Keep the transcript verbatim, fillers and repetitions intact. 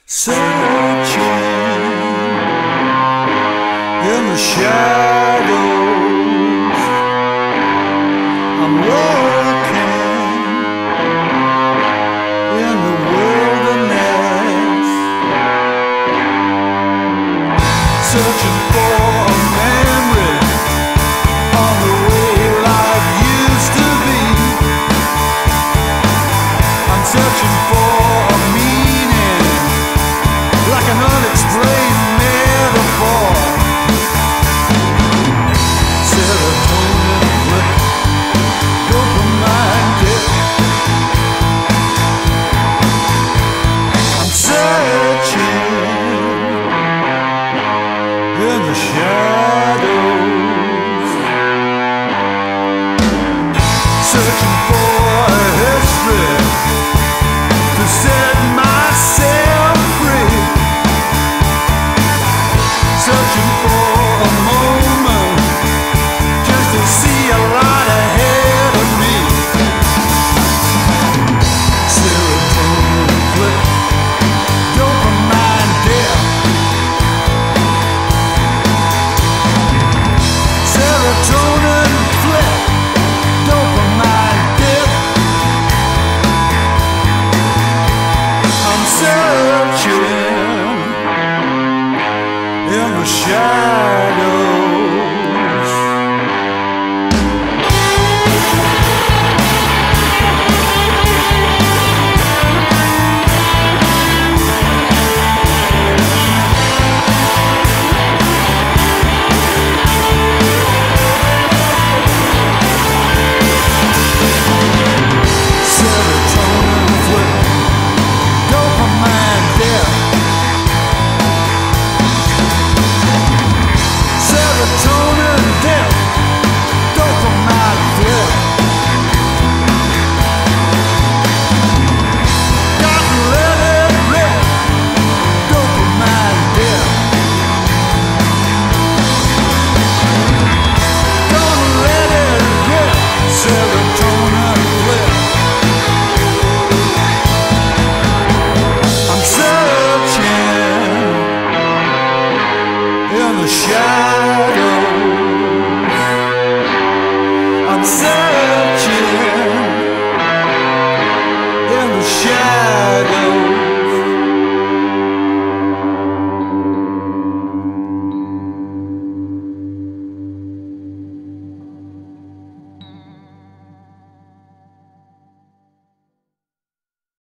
Searching in the shadows, I'm walking in the wilderness, searching for a memory on the way life used to be. I'm searching for a meaning, like an unexplained metaphor. Serotonin, dopamine dip. I'm searching in the shadows, searching for a history to set myself free. Searching for a moment just to see a lot ahead of me. Serotonin flip, dopamine dip. Serotonin flip, dopamine dip. I'm searching in the shadows.